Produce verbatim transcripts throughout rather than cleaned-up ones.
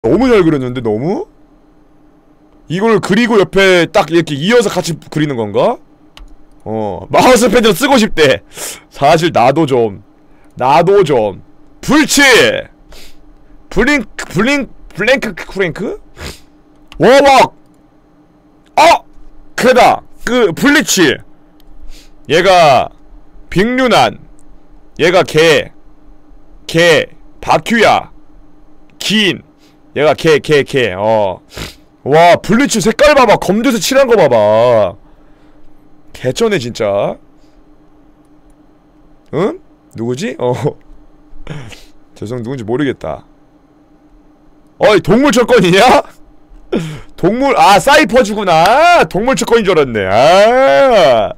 너무 잘 그렸는데 너무? 이걸 그리고 옆에 딱 이렇게 이어서 같이 그리는 건가? 어 마우스 패드 쓰고 싶대. 사실 나도 좀 나도 좀 불치 블링크 블링 블랭크 크랭크 워웍 어 그다 그 블리치 얘가 빅류난 얘가 개 개 바큐야 긴 얘가 개 개 개 어 와 블리치 색깔 봐봐. 검정색 칠한 거 봐봐. 개쩌네 진짜. 응? 누구지? 어 죄송 누군지 모르겠다. 어이 동물 철권이냐? 동물 아 사이퍼즈구나. 동물 철권인 줄 알았네. 아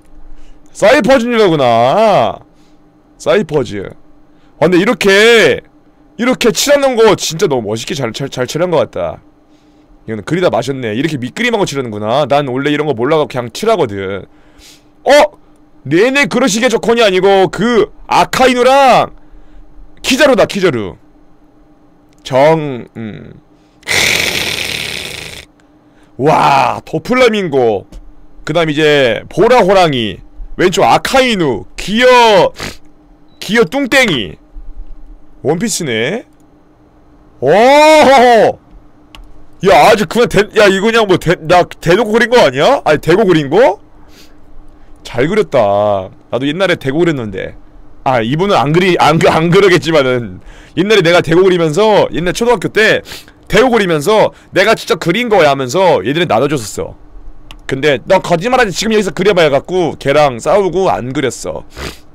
사이퍼즈구나. 사이퍼즈. 아 근데 이렇게 이렇게 칠하는 거 진짜 너무 멋있게 잘, 잘, 잘 칠한 것 같다. 이거는 그리다 마셨네. 이렇게 밑그림하고 칠하는구나. 난 원래 이런 거 몰라가고 그냥 칠하거든. 어? 네네 그러시게 조건이 아니고 그 아카이누랑 키자루다 키자루. 정... 음... 와 도플라밍고 그 다음 이제 보라 호랑이 왼쪽 아카이누 기어... 기어 뚱땡이 원피스네. 오호호 야 아주 그냥 대, 야 이거 그냥 뭐 대, 나 대놓고 그린 거 아니야? 아니 대고 그린 거? 잘 그렸다. 나도 옛날에 대고 그렸는데. 아 이분은 안 그리 안, 안 그러겠지만은 옛날에 내가 대고 그리면서 옛날 초등학교 때 대고 그리면서 내가 진짜 그린 거야 하면서 얘들이 나눠줬었어. 근데 너 거짓말하지 지금 여기서 그려봐 해갖고 걔랑 싸우고 안 그렸어.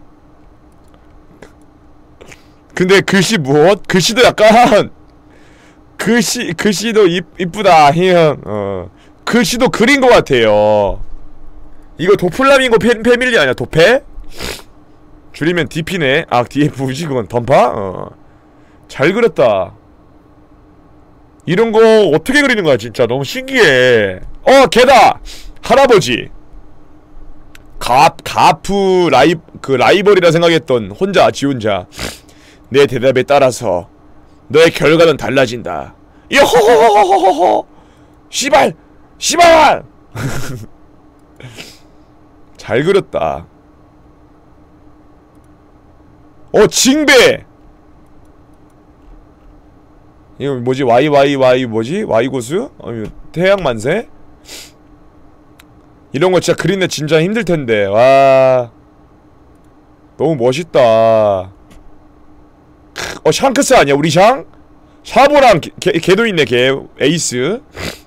근데 글씨 무엇? 글씨도 약간 글씨, 글씨도 이, 이쁘다, 형. 어. 글씨도 그린 것 같아요. 이거 도플라밍고 패, 패밀리 아니야, 도패? 줄이면 디피네. 아, 디에프지, 그건 던파? 어. 잘 그렸다. 이런 거 어떻게 그리는 거야, 진짜. 너무 신기해. 어, 걔다! 할아버지. 가, 가프 라이, 그 라이벌이라 생각했던 혼자, 지 혼자. 내 대답에 따라서 너의 결과는 달라진다. 요호호호호호호 씨발! 씨발! 잘 그렸다. 어 징배! 이거 뭐지? 와이와이와이 뭐지? 와이고수? 어, 태양만세? 이런거 진짜 그리는데 진짜 힘들텐데. 와 너무 멋있다. 어 샹크스 아니야 우리 샹? 샤보랑 개, 개, 개도 있네 개 에이스.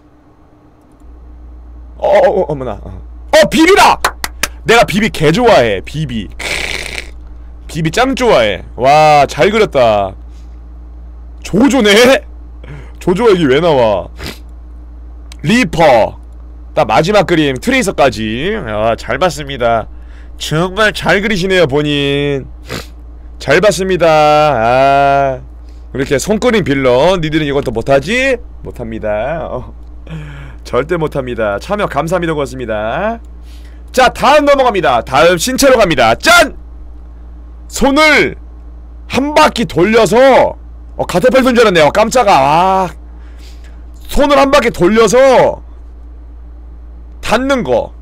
어어어 어, 어머나 어. 어 비비다! 내가 비비 개 좋아해. 비비 비비 짱 좋아해. 와 잘 그렸다. 조조네? 조조가 여기 왜 나와? 리퍼 딱 마지막 그림 트레이서까지. 아 잘 봤습니다. 정말 잘 그리시네요 본인. 잘 봤습니다. 아 이렇게 손그림 빌런 니들은 이것도 못하지? 못합니다. 어. 절대 못합니다. 참여 감사합니다. 고맙습니다. 자 다음 넘어갑니다. 다음 신체로 갑니다. 짠! 손을 한 바퀴 돌려서 어 가테팔 손 줄 알았네요. 깜짝아. 아. 손을 한 바퀴 돌려서 닿는 거.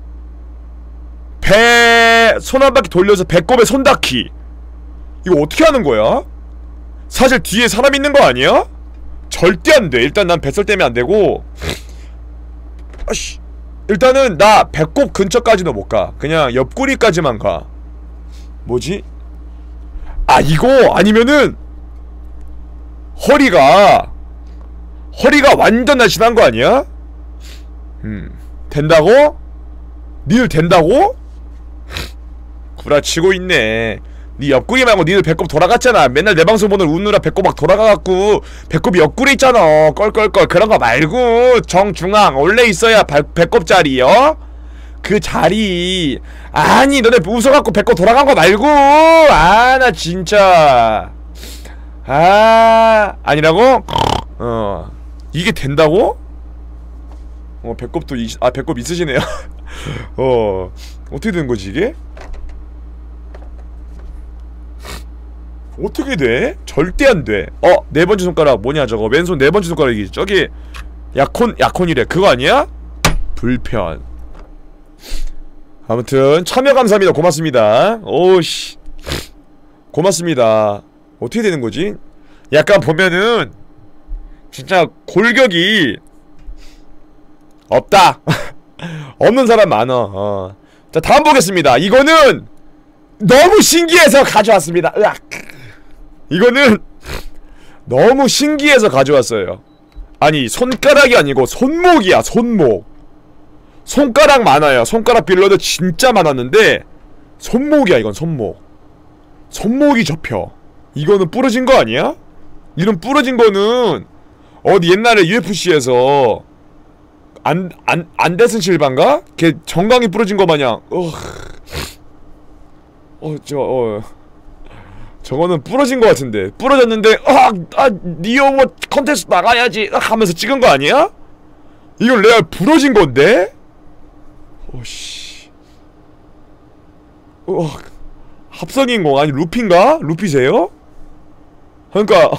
배... 손 한 바퀴 돌려서 배꼽에 손 닿기. 이거 어떻게 하는 거야? 사실 뒤에 사람 있는 거 아니야? 절대 안 돼. 일단 난 뱃살 때문에 안 되고. 아씨. 일단은 나 배꼽 근처까지도 못 가. 그냥 옆구리까지만 가. 뭐지? 아 이거 아니면은 허리가 허리가 완전 날씬한 거 아니야? 음 된다고? 니들 된다고? 구라치고 있네. 니 옆구리 말고 니들 배꼽 돌아갔잖아. 맨날 내 방송 보는 우느라 배꼽 막 돌아가갖고 배꼽이 옆구리 있잖아. 껄껄껄 그런거 말고 정중앙 원래 있어야 바, 배꼽 자리 어? 그 자리. 아니 너네 웃어갖고 배꼽 돌아간거 말고. 아 나 진짜 아 아니라고? 어 이게 된다고? 어 배꼽도 이, 아 배꼽 있으시네요. 어 어떻게 된 거지 이게? 어떻게 돼? 절대 안 돼. 어, 네 번째 손가락 뭐냐 저거. 왼손 네 번째 손가락이지. 저기 약혼, 약혼이래. 그거 아니야? 불편. 아무튼 참여 감사합니다. 고맙습니다. 오우씨 고맙습니다. 어떻게 되는 거지? 약간 보면은 진짜 골격이 없다. 없는 사람 많어. 어. 자, 다음 보겠습니다. 이거는 너무 신기해서 가져왔습니다. 으악. 이거는 너무 신기해서 가져왔어요. 아니, 손가락이 아니고 손목이야. 손목. 손가락 많아요. 손가락 빌러도 진짜 많았는데 손목이야. 이건 손목. 손목이 접혀. 이거는 부러진 거 아니야? 이런 부러진 거는 어디 옛날에 유에프씨에서 안, 안, 안데슨 실바인가? 걔 정강이 부러진 거 마냥 어, 어, 저, 어 저거는 부러진 거 같은데 부러졌는데 아, 아, 니오 뭐 컨텐츠 나가야지 하면서 찍은 거 아니야? 이걸 내가 부러진 건데? 오씨 어, 합성인공 아니 루피인가? 루피세요? 그러니까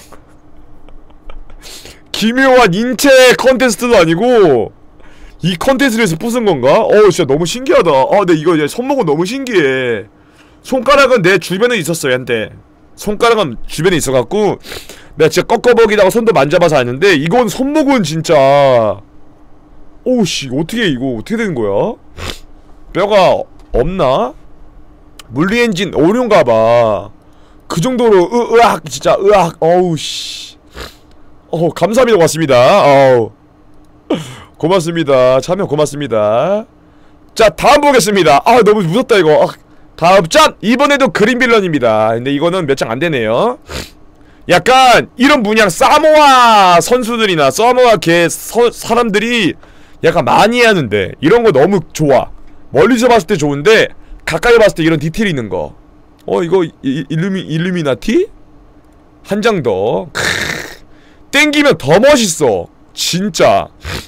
기묘한 인체 컨테스트도 아니고 이 컨텐츠에서 부순 건가? 어우 진짜 너무 신기하다. 아 근데 이거 이제 손목은 너무 신기해. 손가락은 내 주변에 있었어 얘한테. 손가락은 주변에 있어갖고 내가 진짜 꺾어보기다가 손도 만져봐서 아는데 이건 손목은 진짜 오우씨 어떻게 이거 어떻게 되는 거야? 뼈가 없나? 물리엔진 오류인가봐. 그 정도로 으, 으악 진짜 으악 어우씨 어 감사합니다. 고맙습니다. 어우 고맙습니다. 참여 고맙습니다. 자 다음 보겠습니다. 아 너무 무섭다 이거. 아, 다음 짠! 이번에도 그린 빌런입니다. 근데 이거는 몇 장 안되네요. 약간 이런 문양 사모아 선수들이나 사모아 개 서, 사람들이 약간 많이 하는데 이런거 너무 좋아. 멀리서 봤을 때 좋은데 가까이 봤을 때 이런 디테일 있는거 어 이거 이, 일루미, 일루미나티? 한 장 더. 땡기면 더 멋있어 진짜.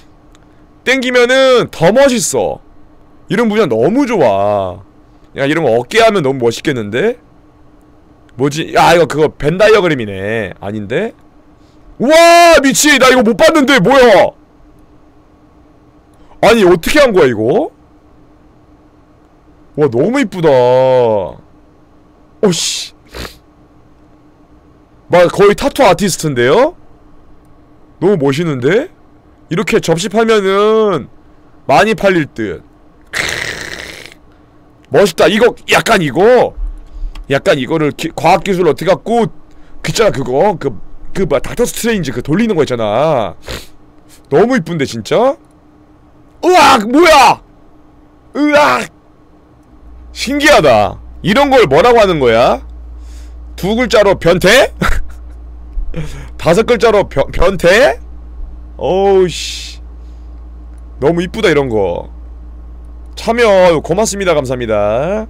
땡기면은 더 멋있어. 이런 문양 너무 좋아. 야 이런거 어깨 하면 너무 멋있겠는데? 뭐지? 야 이거 그거 벤 다이어그램이네. 아닌데? 우와 미치 나 이거 못봤는데 뭐야. 아니 어떻게 한거야 이거? 와 너무 이쁘다. 오씨 막 거의 타투 아티스트인데요? 너무 멋있는데? 이렇게 접시 팔면은 많이 팔릴 듯. 멋있다. 이거 약간 이거 약간 이거를 기, 과학기술을 어떻게 갖고 그 있잖아 그거 그 그 뭐야 닥터 스트레인지 그 돌리는 거 있잖아. 너무 이쁜데 진짜? 으악 뭐야 으악 신기하다. 이런 걸 뭐라고 하는 거야? 두 글자로 변태? 다섯 글자로 변, 변태? 어우씨 너무 이쁘다 이런거. 참여 고맙습니다. 감사합니다.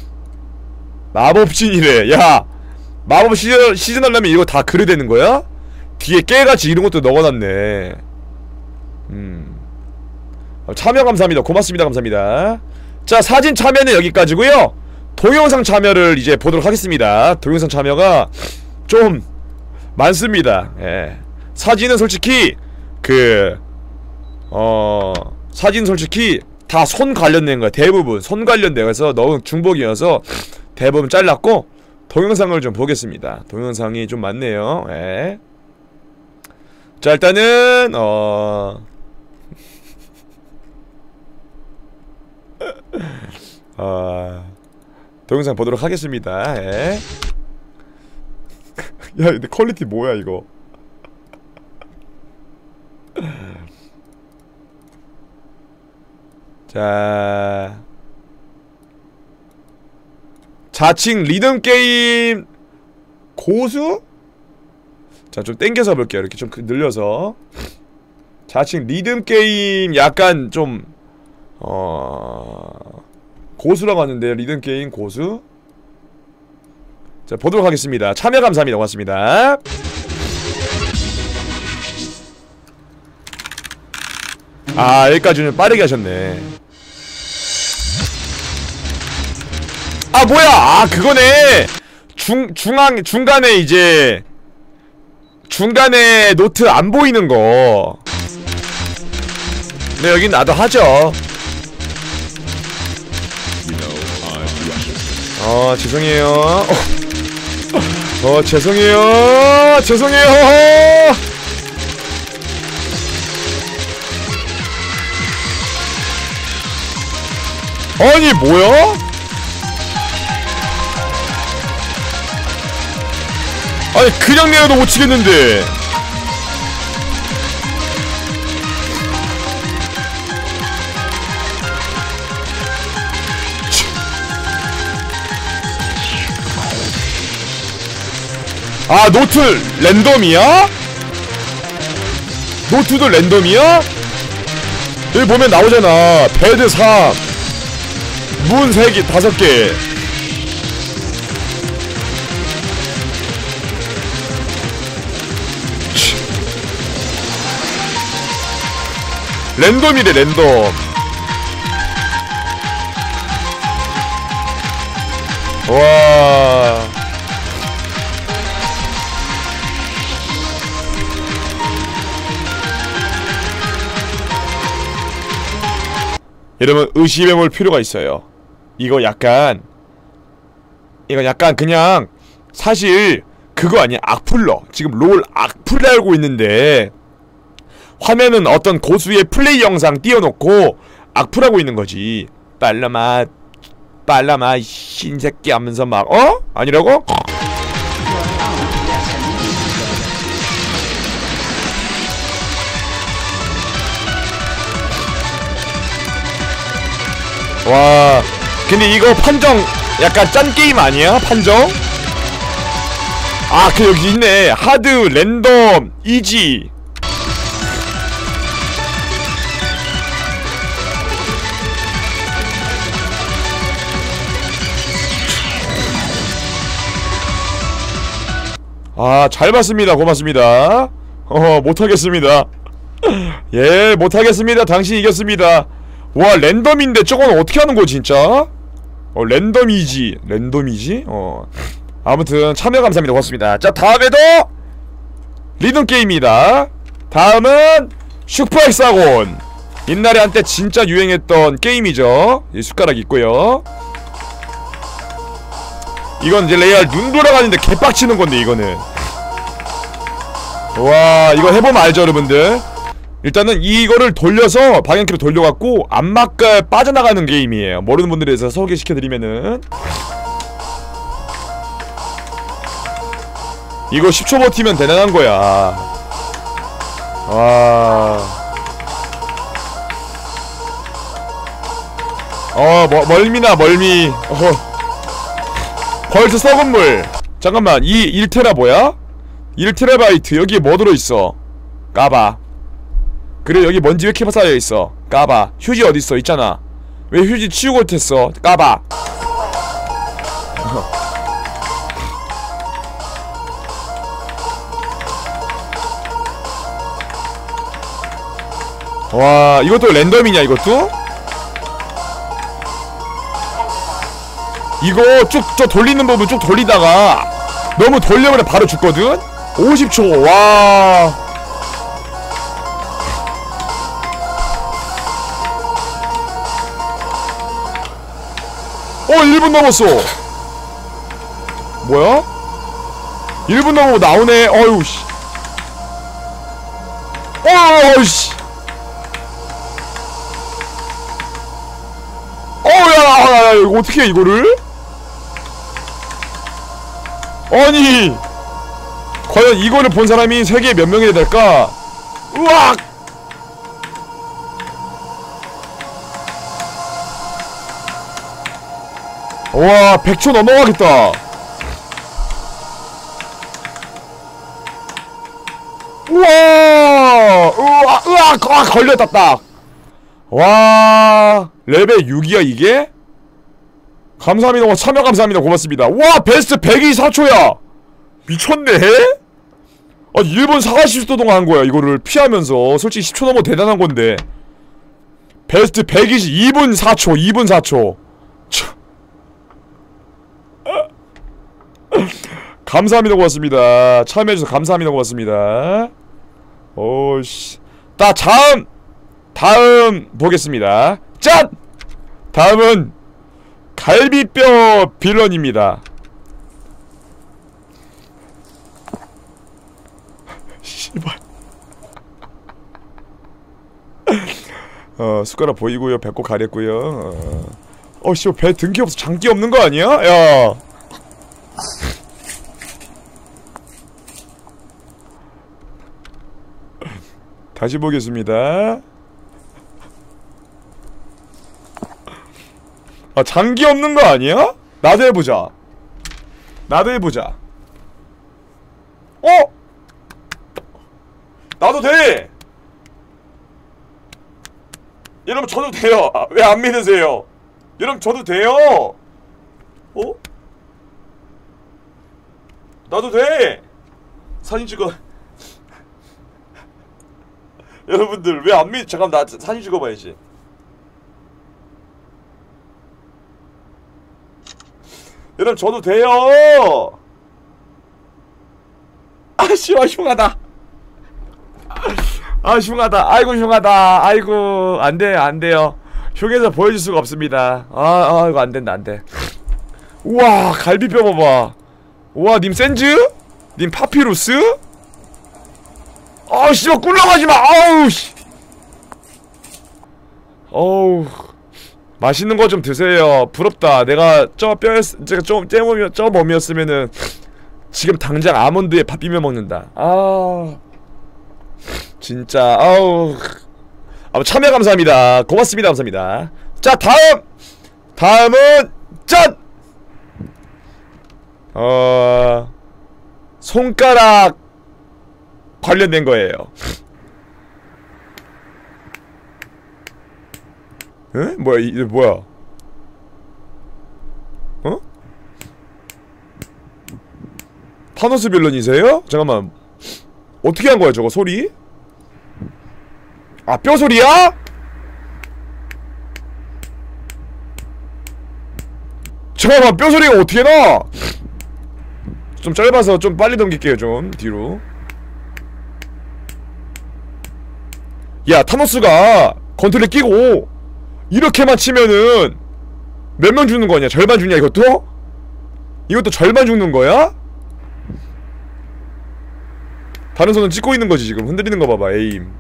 마법신이래. 야 마법 시즌, 시즌 하려면 이거 다 그려 되는 거야? 뒤에 깨같이 이런 것도 넣어놨네. 음 참여 감사합니다. 고맙습니다. 감사합니다. 자 사진 참여는 여기까지고요. 동영상 참여를 이제 보도록 하겠습니다. 동영상 참여가 좀 많습니다. 예. 사진은 솔직히 그 어 사진 솔직히 다 손 관련된 거야. 대부분 손 관련돼서 너무 중복이어서 대부분 잘랐고 동영상을 좀 보겠습니다. 동영상이 좀 많네요. 예. 자 일단은 어 어 동영상 보도록 하겠습니다. 예. 야 근데 퀄리티 뭐야 이거. 자 자칭 리듬게임 고수? 자 좀 땡겨서 볼게요. 이렇게 좀 늘려서 자칭 리듬게임 약간 좀 어... 고수라고 하는데요. 리듬게임 고수? 자 보도록 하겠습니다. 참여 감사합니다. 고맙습니다. 아 여기까지는 빠르게 하셨네. 아 뭐야 아 그거네. 중, 중앙, 중간에 이제 중간에 노트 안 보이는 거. 네, 여긴 나도 하죠. 어, 죄송해요. 어, 어 죄송해요. 죄송해요. 아니, 뭐야? 아니, 그냥 내려도 못 치겠는데. 아, 노트 랜덤이야? 노트도 랜덤이야? 여기 보면 나오잖아. 배드 삼, 문 세 개, 다섯 개. 랜덤이래, 랜덤. 와. 여러분, 의심해볼 필요가 있어요. 이거 약간 이거 약간 그냥 사실 그거 아니야. 악플러. 지금 롤 악플 알고 있는데 화면은 어떤 고수의 플레이 영상 띄워놓고 악플하고 있는 거지. 빨라마 빨라마 신새끼 하면서 막 어? 아니라고? 와, 근데 이거 판정 약간 짠 게임 아니야? 판정? 아, 그 여기 있네. 하드, 랜덤, 이지. 아, 잘 봤습니다. 고맙습니다. 어, 못하겠습니다. 예, 못하겠습니다. 당신 이겼습니다. 와, 랜덤인데 저건 어떻게 하는 거지 진짜? 어, 랜덤이지. 랜덤이지? 어. 아무튼 참여 감사합니다. 고맙습니다. 자, 다음에도 리듬게임이다. 다음은 슈퍼엑사곤. 옛날에 한때 진짜 유행했던 게임이죠. 이 숟가락 있고요. 이건 이제 레알 눈 돌아가는데 개빡치는 건데 이거는. 와, 이거 해보면 알죠 여러분들. 일단은 이거를 돌려서 방향키로 돌려갖고 안막가 빠져나가는 게임이에요. 모르는 분들에 대해서 소개시켜드리면은 이거 십 초 버티면 대단한 거야. 와. 어, 뭐, 멀미나 멀미. 어. 벌써 썩은 물. 잠깐만, 이 일 테라 뭐야? 일 테라바이트. 여기에 뭐 들어있어? 까봐. 그래, 여기 먼지 왜 이렇게 쌓여있어? 까봐. 휴지 어딨어? 있잖아. 왜 휴지 치우고 못했어? 까봐. 와, 이것도 랜덤이냐 이것도? 이거 쭉 저 돌리는 부분 쭉 돌리다가 너무 돌려버려 바로 죽거든? 오십 초. 와. 어, 일 분 넘었어. 뭐야? 일 분 넘어 나오네. 어휴 씨. 어휴 씨. 어야, 이거 어떻게 해 이거를? 아니, 과연 이거를 본 사람이 세계에 몇 명이나 될까? 으악! 와, 백 초 넘어가겠다. 우와! 으악! 으악! 아, 걸렸다 딱. 와, 레벨 육이야 이게? 감사합니다. 와, 참여 감사합니다. 고맙습니다. 와, 베스트 백이십사 초야 미쳤네. 아니, 일 분 사십 초 동안 한 거야 이거를 피하면서. 솔직히 십 초 넘어 대단한 건데. 베스트 백이십이 분 사 초, 이 분 사 초. 감사합니다. 고맙습니다. 참여해주셔서 감사합니다. 고맙습니다. 오씨. 나 다음 다음 보겠습니다. 짠! 다음은 갈비뼈 빌런입니다. 씨발. 어 숟가락 보이고요. 배꼽 가렸고요. 어, 어 씨발 배 등기 없어. 장기 없는 거 아니야? 야. 다시 보겠습니다. 아 장기 없는 거 아니야? 나도 해보자. 나도 해보자. 어? 나도 돼! 여러분 저도 돼요. 아, 왜 안 믿으세요? 여러분 저도 돼요. 어? 나도 돼. 사진 찍어. 여러분들 왜 안 믿? 잠깐 나 사진 찍어봐야지. 여러분 저도 돼요. 아 씨발 흉하다. 아 흉하다. 아이고 흉하다. 아이고 안돼 안돼요. 흉해서 보여줄 수가 없습니다. 아, 아 이거 안된다 안돼. 우와 갈비뼈 봐봐. 우와 님 센즈? 님 파피루스? 아우 씨발 꿀러가지마. 아우 씨. 어우 맛있는 거 좀 드세요. 부럽다. 내가 저 뼈였 제가 좀 째몸이 저 몸이었으면은 지금 당장 아몬드에 밥 비벼 먹는다. 아 진짜 아우. 아 참여 감사합니다. 고맙습니다. 감사합니다. 자 다음 다음은 짠. 어 손가락 관련된 거예요. 에? 뭐야 이게 뭐야? 어? 타노스 빌런이세요? 잠깐만 어떻게 한 거야 저거 소리? 아 뼈 소리야? 잠깐만 뼈 소리가 어떻게 나? 좀 짧아서 좀 빨리 넘길게요 좀 뒤로. 야 타노스가 건틀에 끼고 이렇게만 치면은 몇 명 죽는 거냐? 절반 죽냐 이것도? 이것도 절반 죽는 거야? 다른 손은 찍고 있는 거지 지금. 흔들리는 거 봐봐 에임.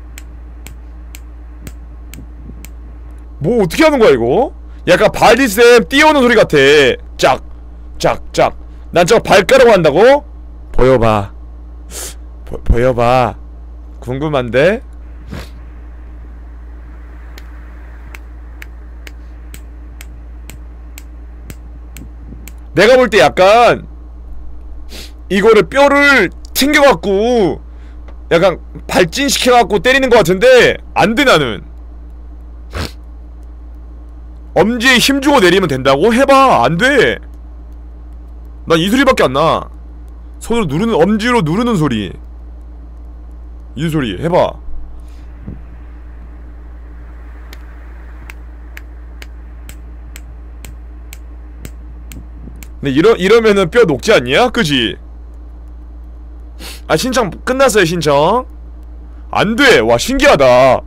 뭐 어떻게 하는 거야 이거? 약간 바디쌤 뛰어오는 소리 같아. 짝 짝 짝. 난 저거 발가락 한다고? 보여봐. 보, 보여봐. 궁금한데? 내가 볼 때 약간 이거를 뼈를 튕겨갖고 약간 발진시켜갖고 때리는 것 같은데 안돼 나는. 엄지에 힘주고 내리면 된다고? 해봐. 안돼. 난 이 소리밖에 안나. 손으로 누르는 엄지로 누르는 소리. 이 소리 해봐. 근데 이러, 이러면은 뼈 녹지 않냐? 그지? 아 신청 끝났어요 신청. 안돼. 와 신기하다.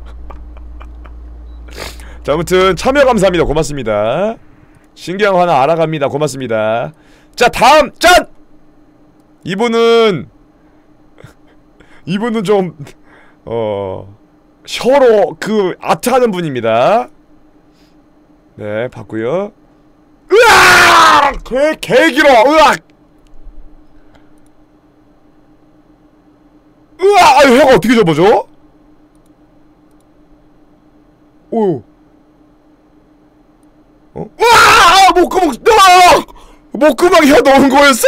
자 아무튼 참여 감사합니다. 고맙습니다. 신기한 거 하나 알아갑니다. 고맙습니다. 자 다음 짠! 이분은 이분은 좀 어... 혀로 그 아트하는 분입니다. 네 봤고요. 으악! 개, 개 길어! 으악! 으악! 아유 혀가 어떻게 접어져? 오. 어? 으악! 목구멍! 으악! 목구멍 혀 넣은 거였어?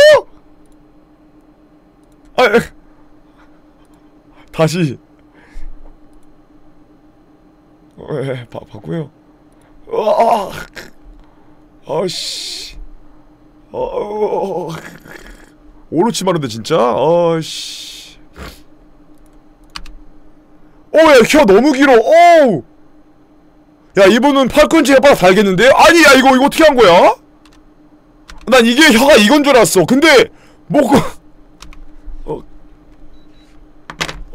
아, 다시. 어, 예, 봐, 봤고요. 으악! 아씨. 어, 오로치 마른데 진짜? 아씨. 어야 혀 너무 길어. 어우. 야 이분은 팔꿈치 혓바닥 달겠는데? 아니 야 이거 이거 어떻게 한 거야? 난 이게 혀가 이건 줄 알았어. 근데 목구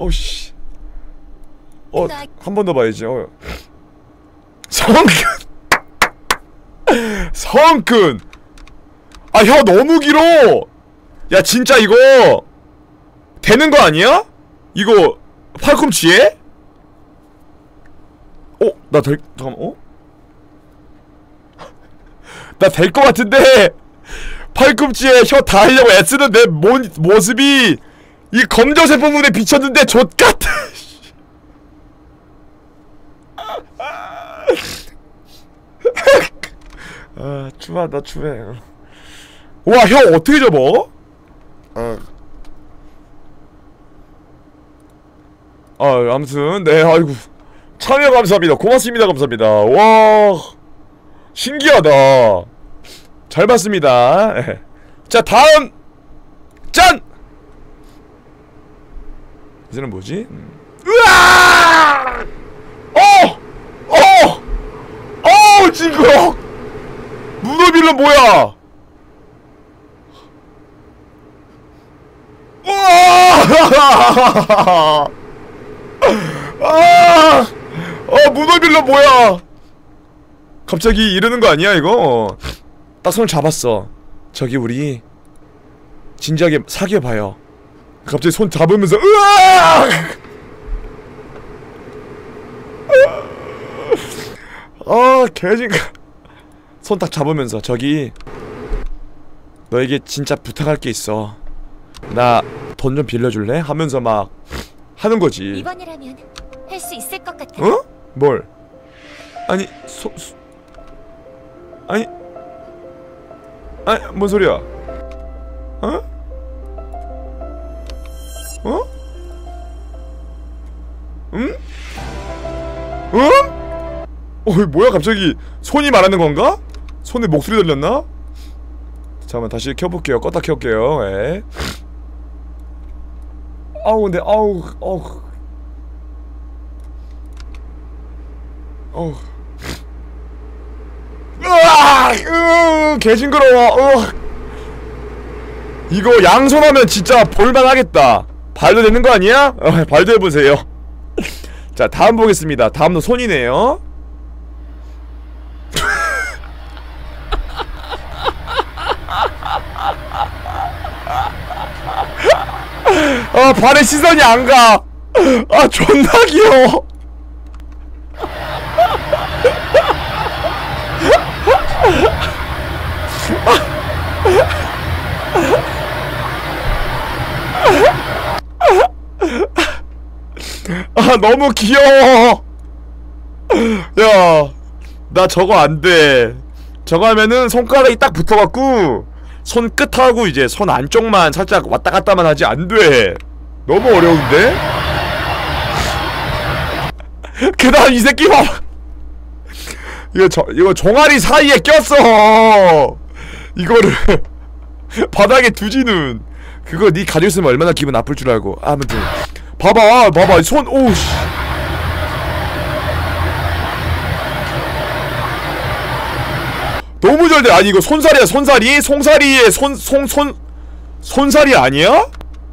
어씨. 어, 한 번 더 봐야지. 어. 성근. 성근. 아, 혀 너무 길어. 야, 진짜 이거 되는 거 아니야? 이거 팔꿈치에? 어, 나 될, 잠깐만, 어? 나 될 거 같은데 팔꿈치에 혀 닿으려고 애쓰는 내 모, 모습이 이 검정색 부분에 비쳤는데 좆같아. 아, 추하다 추해. 와, 혀 어떻게 접어? 아, 아, 아무튼 네, 아이고 참여 감사합니다. 고맙습니다. 감사합니다. 와, 신기하다. 잘 봤습니다. 자, 다음 짠! 이제는 뭐지? 으아! 어! 어! 어! 징그러! 문어빌런 뭐야? 와! 아! 어, 문어빌런 뭐야? 갑자기 이러는 거 아니야, 이거? 딱 손을 잡았어. 저기 우리 진지하게 사귀어봐요. 갑자기 손 잡으면서 으아! 아, 개진가. 손 딱 잡으면서 저기 너에게 진짜 부탁할 게 있어. 나 돈 좀 빌려줄래? 하면서 막 하는 거지. 이번이라면 할 수 있을 것 같아. 어? 뭘? 아니, 소, 소 아니, 아니, 뭔 소리야? 어? 어? 응? 어? 어, 뭐야 갑자기 손이 말하는 건가? 손에 목소리 들렸나? 잠깐만 다시 켜볼게요. 껐다 켤게요. 에. 아우 근데 아우 어우 어우 으아! 으 개징그러워. 으. 이거 양손하면 진짜 볼만하겠다. 발도 되는 거 아니야? 어, 발도 해보세요. 자, 다음 보겠습니다. 다음도 손이네요. 아, 발에 시선이 안 가. 아, 존나 귀여워. 아, 너무 귀여워. 야, 나 저거 안 돼. 저거 하면은 손가락이 딱 붙어갖고 손끝하고 이제 손 안쪽만 살짝 왔다 갔다만 하지 안 돼. 너무 어려운데? 그 다음 이 새끼 봐봐. 이거 저, 이거 종아리 사이에 꼈어. 이거를 바닥에 두지는. 그거 니 가지고 있으면 얼마나 기분 나쁠 줄 알고. 아무튼 봐봐 봐봐 손. 오우씨. 너무 잘 돼. 아니 이거 손살이야 손살이? 송사리에 손 송 손 손살이 아니야?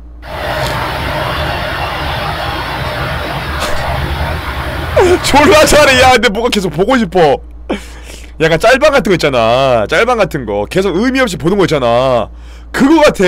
졸라 잘해. 야 근데 뭐가 계속 보고 싶어. 약간 짤방 같은 거 있잖아. 짤방 같은 거 계속 의미 없이 보는 거 있잖아. 그거 같아.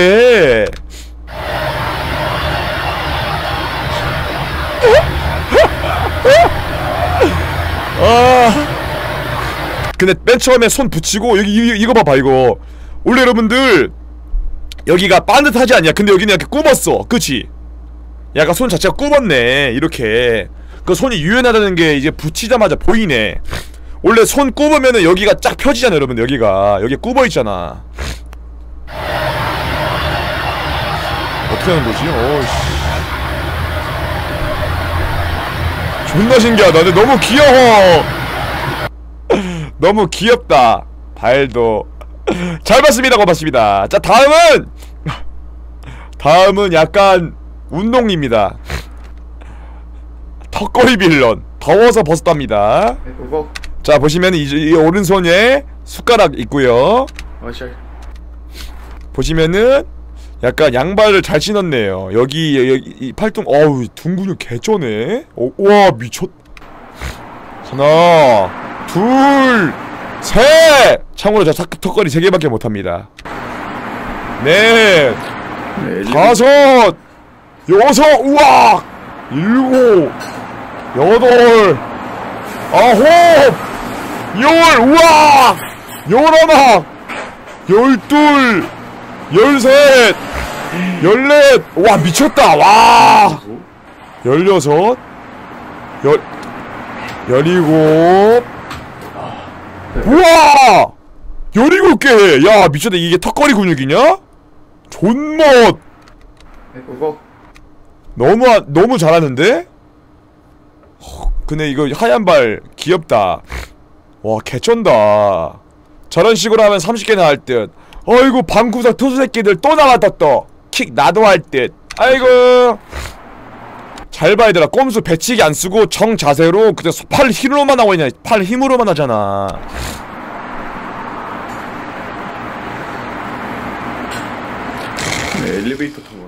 아. 근데 맨 처음에 손 붙이고 여기 이, 이거 봐봐 이거. 원래 여러분들 여기가 반듯하지 않냐? 근데 여기는 약간 굽었어. 그치? 약간 손 자체가 굽었네. 이렇게 그 손이 유연하다는 게 이제 붙이자마자 보이네. 원래 손 굽으면은 여기가 쫙 펴지잖아 여러분들. 여기가 여기 굽어있잖아. 어떻게 하는 거지? 어이씨 존나 신기하다. 근데 너무 귀여워. 너무 귀엽다. 발도 잘 봤습니다. 고맙습니다. 자 다음은 다음은 약간 운동입니다. 턱걸이 빌런. 더워서 벗었답니다. 자 보시면 이, 이 오른손에 숟가락 있고요. 보시면은 약간 양발을 잘 신었네요. 여기 여기 이 팔뚝 어우 등 근육 개쩌네. 어, 와 미쳤. 하나 둘 셋. 참고로 저 턱걸이 세 개밖에 못합니다. 넷 다섯 여섯 우와 일곱 여덟 아홉 열 우와 열하나 열둘 열셋 열넷 와 미쳤다 와 열여섯 열 열일곱 우와 열일곱 개 야 미쳤다 이게 턱걸이 근육이냐? 존멋 그거 너무 하, 너무 잘하는데? 허, 근데 이거 하얀 발 귀엽다. 와 개쩐다. 저런 식으로 하면 삼십 개나 할 듯. 어이구 방구석 투수 새끼들 또 나왔다 또. 킥 나도 할 듯. 아이고 잘 봐 얘들아. 꼼수 배치기 안 쓰고 정 자세로 그냥 팔 힘으로만 하고 있냐. 팔 힘으로만 하잖아. 네, 엘리베이터 타고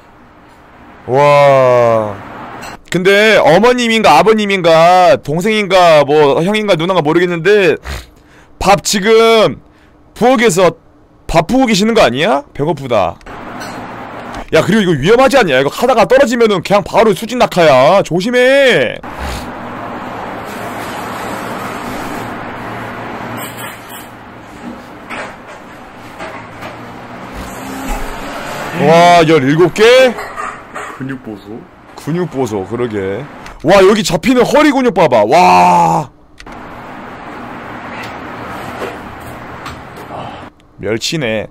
와 근데 어머님인가 아버님인가 동생인가 뭐 형인가 누나가 모르겠는데 밥 지금 부엌에서 밥 부고 계시는 거 아니야? 배고프다. 야 그리고 이거 위험하지 않냐? 이거 하다가 떨어지면은 그냥 바로 수직 낙하야. 조심해. 와 열일곱 개? 근육 보소. 근육 보소 그러게. 와 여기 잡히는 허리 근육 봐봐. 와 멸치네.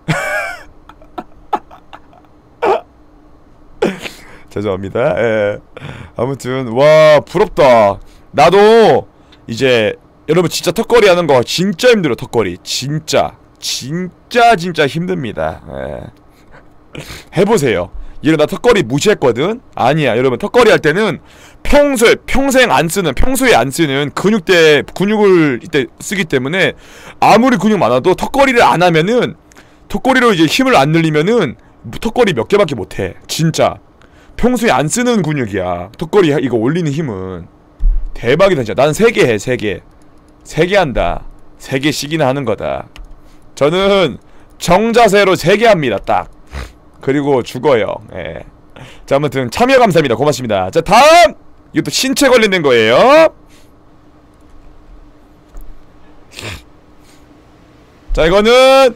죄송합니다. 예. 아무튼 와 부럽다. 나도 이제 여러분 진짜 턱걸이 하는 거 진짜 힘들어. 턱걸이 진짜 진짜 진짜 힘듭니다. 예. 해보세요. 얘는 나 턱걸이 무시했거든? 아니야 여러분 턱걸이 할 때는 평소에 평생 안 쓰는 평소에 안 쓰는 근육대 근육을 이때 쓰기 때문에 아무리 근육 많아도 턱걸이를 안 하면은 턱걸이로 이제 힘을 안 늘리면은 턱걸이 몇 개밖에 못해. 진짜 평소에 안 쓰는 근육이야. 턱걸이 이거 올리는 힘은 대박이다 진짜. 난 세 개 해 세 개 세 개 한다. 세 개씩이나 하는 거다. 저는 정자세로 세 개 합니다 딱. 그리고 죽어요. 예. 자 아무튼 참여 감사합니다. 고맙습니다. 자 다음 이것도 신체 관련된 거예요. 자 이거는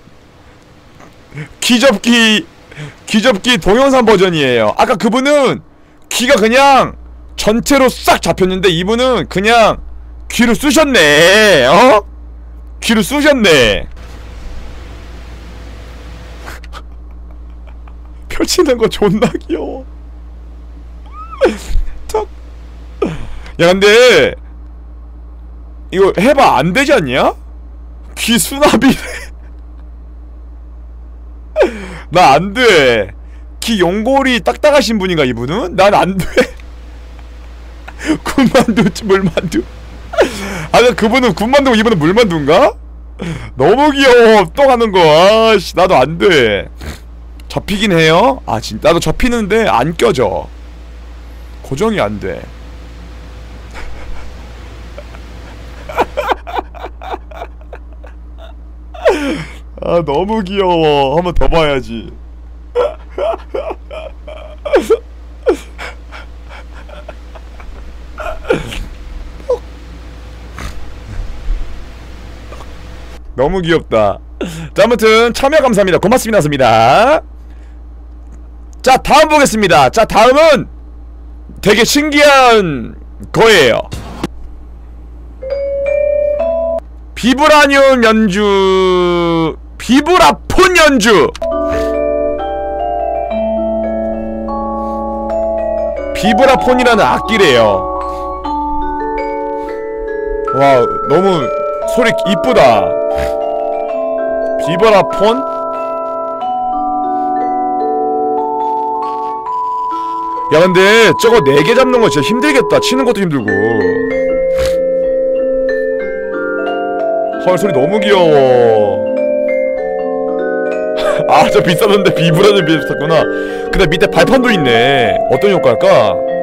귀접기 귀접기 동영상 버전이에요. 아까 그분은 귀가 그냥 전체로 싹 잡혔는데 이분은 그냥 귀를 쑤셨네. 어? 귀를 쑤셨네. 펼치는 거 존나 귀여워. 턱. 야 근데 이거 해봐 안 되지 않냐? 귀 수납이래. 나 안 돼. 귀 연골이 딱딱하신 분인가 이분은? 난 안 돼. 군만두 물만두. 아니 그분은 군만두고 이분은 물만두인가? 너무 귀여워. 또 하는 거. 아씨 나도 안 돼. 접히긴 해요? 아 진짜 나도 접히는데 안 껴져. 고정이 안 돼. 아 너무 귀여워. 한번 더 봐야지. 너무 귀엽다. 자 아무튼 참여 감사합니다. 고맙습니다. 습니다. 자 다음 보겠습니다. 자 다음은 되게 신기한 거예요. 비브라늄 연주 비브라폰 연주 비브라폰이라는 악기래요. 와 너무 소리 이쁘다. 비브라폰? 야 근데 저거 네 개 잡는 거 진짜 힘들겠다. 치는 것도 힘들고. 헐 소리 너무 귀여워. 아 저 비쌌는데 비브라는 비에 붙었구나. 근데 밑에 발판도 있네. 어떤 효과일까?